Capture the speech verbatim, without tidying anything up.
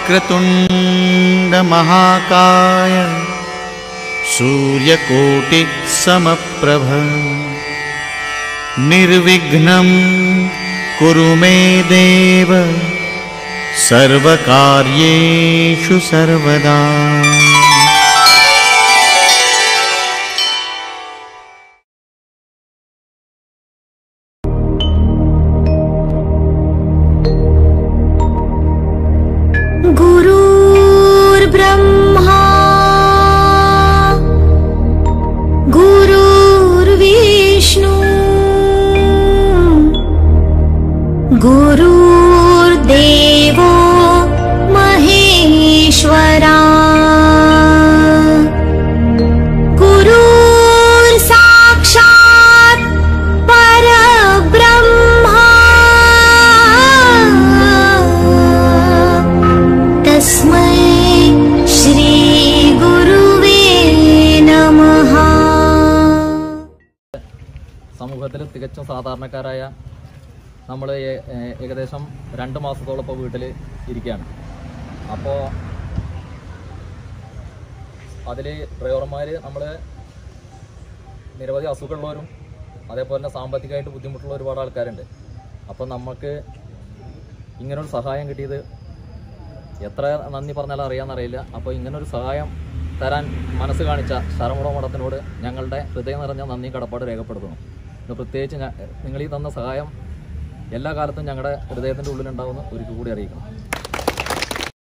वक्रतुण्ड महाकाय सूर्यकोटि समप्रभ निर्विघ्नं कुरु मे देव सर्वकार्येषु सर्वदा। गुरुर्ब्रह्मा गुरुर्विष्णु गुरुर्देवो महेश्वरा गुरुर्साक्षात् परब्रह्मा तस्मै श्री गुरुवे नमः। സമൂഹത്തിൽ തികച്ചും സാധാരണക്കാരായ നമ്മൾ ഏകദേശം രണ്ട് മാസത്തോളം ഇപ്പോൾ വീട്ടിൽ ഇരിക്കുകയാണ്. അപ്പോൾ അതിൽ ഡ്രൈവർമാർ നമ്മൾ നിരവധി അസുഖമുള്ളവരും അതേപോലെ തന്നെ സാമ്പത്തികമായിട്ട് ബുദ്ധിമുട്ടുള്ള ഒരുപാട് ആൾക്കാരുണ്ട്. അപ്പോൾ നമുക്ക് ഇങ്ങനൊരു സഹായം കിട്ടിയത് എത്ര നന്ദി പറഞ്ഞാലും അറിയാമെന്നറിയില്ല. അപ്പോൾ ഇങ്ങനൊരു സഹായം തരാൻ മനസ്സ് കാണിച്ച ശരമുട മഠത്തിനോട് ഞങ്ങളുടെ ഹൃദയം നിറഞ്ഞ നന്ദി കടപ്പാട് രേഖപ്പെടുത്തുന്നു. ഇത് പ്രത്യേകിച്ച് നിങ്ങൾ ഈ തന്ന സഹായം എല്ലാ കാലത്തും ഞങ്ങളുടെ ഹൃദയത്തിൻ്റെ ഉള്ളിലുണ്ടാവുന്ന ഒരിക്കൽ കൂടി അറിയിക്കണം.